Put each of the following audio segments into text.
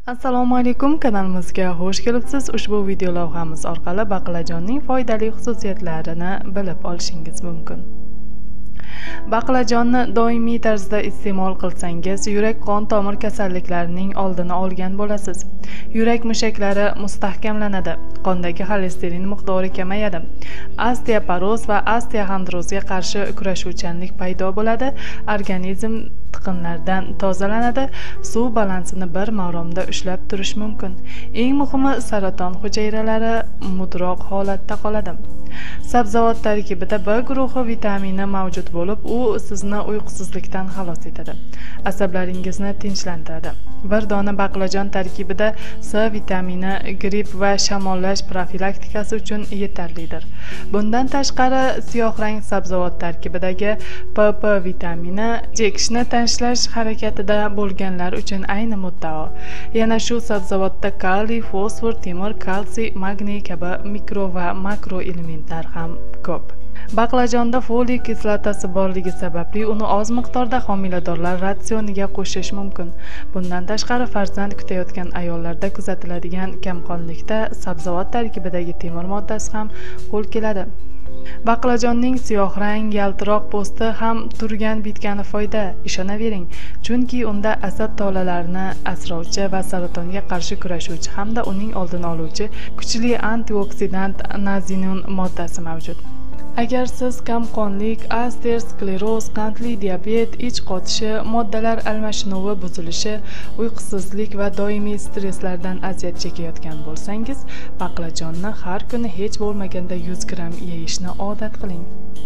Assalomu alaykum, kanalimizga xush kelibsiz. Ushbu video lavhamiz orqali baqlajonning foydali xususiyatlarini bilib olishingiz mumkin. Baqlajonni doimiy tarzda iste'mol qilsangiz, yurak-qon tomir kasalliklarining oldini olgan bo'lasiz. Yurak mushaklari mustahkamlanadi, qondagi xolesterin miqdori kamayadi, osteoporoz va osteoxondrozga qarshi kurashuvchanlik paydo bo'ladi, organizm tiqinlardan tozalanadi, suv balansini bir maromda ushlab turish mumkin. Eng muhimi, saraton hujayralari mudroq holatda qoladi. Sabzavot tarkibida B guruhi vitamini mavjud bo'lib, u sizni uyqusizlikdan xalos etadi, asablaringizni tinchlantiradi. Bir dona baqlajon tarkibida C vitamini gripp va shamollash profilaktikasi uchun yetarlidir. Bundan tashqari, siyohrang sabzavot tarkibidagi PP vitamini chekishni tashlash harakatida bo'lganlar uchun ayni muddao. Yana shu sabzavotda kaliy, fosfor, temir, kalsiy, magniy kabi mikro va makro elementlar ham ko'p. Baqlajonda foliy kislotasi borligi sababli uni oz miqdorda homiladorlar ratsioniga qo'shish mumkin. Bundan tashqari, farzand kutayotgan ayollarda kuzatiladigan kamqonlikda sabzavot tarkibidagi temir moddasi ham qo'l keladi. Baqlajonning siyohrang, yaltiroq po'sti ham turgan-bitgani foyda, ishonavering, chunki unda asab tolalarini asrovchi va saratonga qarshi kurashuvchi hamda uning oldini oluvchi kuchli antioksidant nazinun moddasi mavjud. Agar siz kamqonlik, ateroskleroz, qandli diabet, ich qotishi, moddalar almashinuvi buzilishi, uyqusizlik va doimiy stresslardan aziyat chekayotgan bo'lsangiz, baqlajonni har kuni hech bo'lmaganda 100 gram yeyishni odat qiling.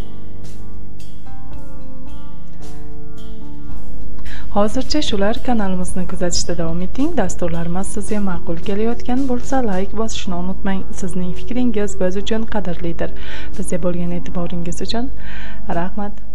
Hozircha shular. Kanalimizni kuzatishda davom eting. Dasturlarimiz sizga ma'qul kelayotgan bo'lsa, like bosishni unutmang. Sizning fikringiz biz uchun qadrlidir. Bizga bo'lgan e'tiboringiz uchun rahmat.